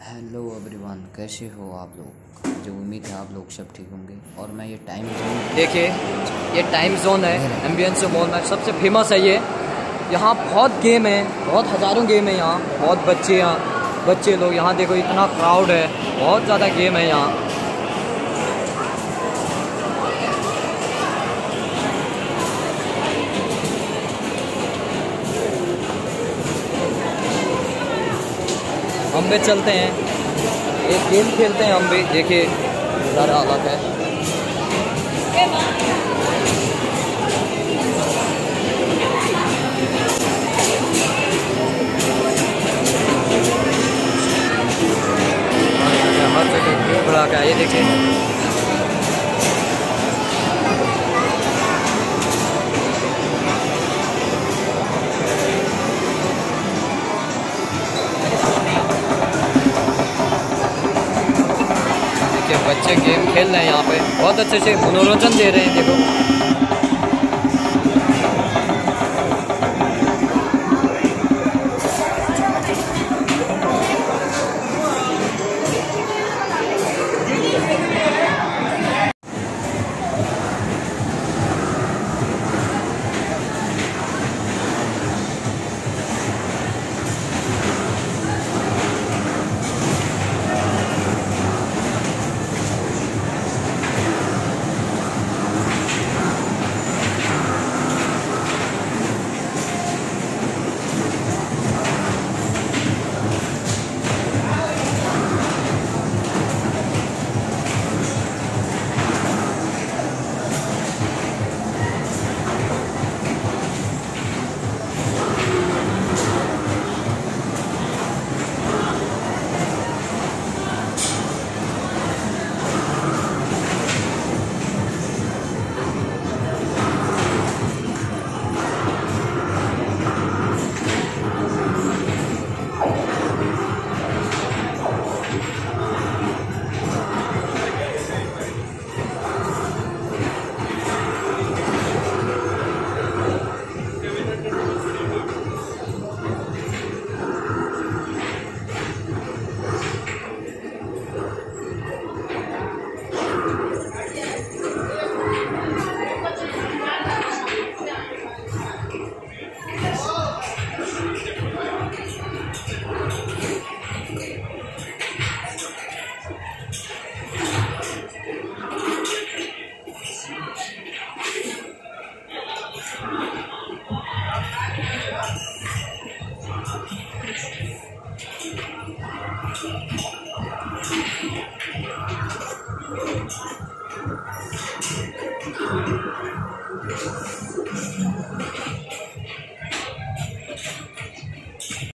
Hello everyone, कैसे हो आप लोग। मुझे उम्मीद है आप लोग सब ठीक होंगे। और मैं ये टाइम जोन देखिए, ये टाइम जोन है एम्बियंस मॉल में, सबसे फेमस है ये। यहाँ बहुत गेम है, बहुत हज़ारों गेम है यहाँ। बहुत बच्चे लोग यहाँ देखो, इतना क्राउड है, बहुत ज़्यादा गेम है यहाँ। हम भी चलते हैं, एक गेम खेलते हैं हम भी। देखिए सारा हालत है। हर जगह भीड़ भड़ाका है, ये देखिए। बच्चे गेम खेल रहे हैं यहाँ पे, बहुत अच्छे से मनोरंजन दे रहे हैं। देखो